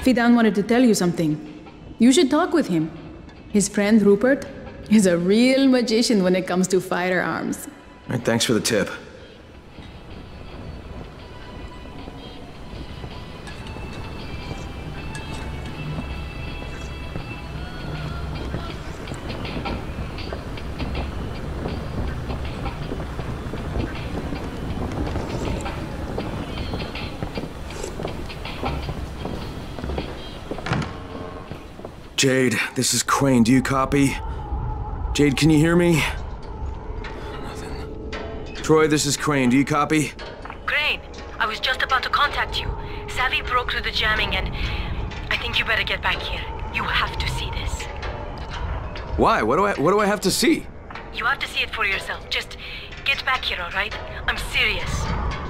Fidan wanted to tell you something. You should talk with him. His friend Rupert is a real magician when it comes to firearms. All right, thanks for the tip. Jade, this is Crane. Do you copy? Jade, can you hear me? Nothing. Troy, this is Crane. Do you copy? Crane, I was just about to contact you. Savvy broke through the jamming and I think you better get back here. You have to see this. Why? What do I have to see? You have to see it for yourself. Just get back here, all right? I'm serious.